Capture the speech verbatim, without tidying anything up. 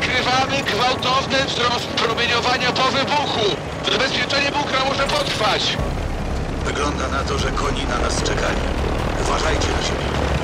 Wykrywamy gwałtowny wzrost promieniowania po wybuchu. Zabezpieczenie bunkra może potrwać. Wygląda na to, że koni na nas czekali. Uważajcie na siebie.